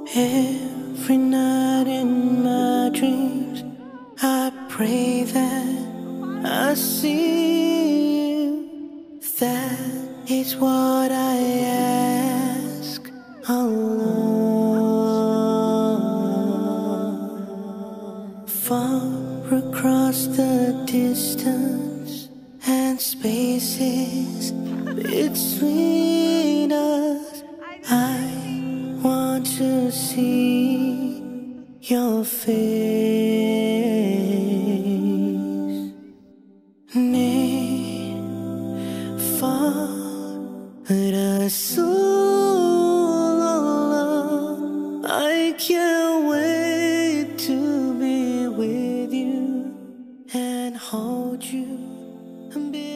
Every night in my dreams, I pray that I see you. That is what I ask alone. Far across the distance and spaces between us, I want to see your face. Near, far, Rasulullah, I can't wait to be with you and hold you and be